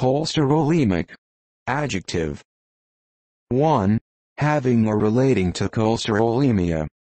Cholesterolemic. Adjective. 1. Having or relating to cholesterol.